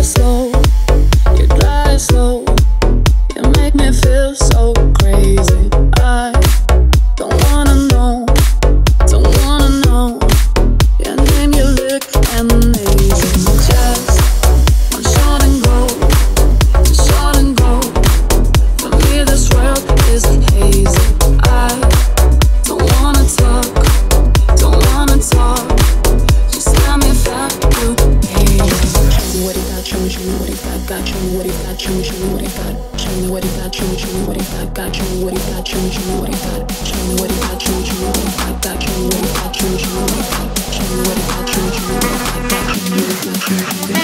slow, you glide slow. You make me feel so crazy. I don't wanna know, don't wanna know. Your name, your lick, and amazing. Just one shot and go, one shot and go. For me, this world is hazy. I don't wanna talk, don't wanna talk. Just tell me if I do. What he got, show me what he got, show me what he got, show me what he got, show me what he got, show me what he got, show me what he got, show me what he got, show me what he got, show me what he got, show me what he got, show me what he got, show me what he got, show me what he got, show me what he got, show me what he got.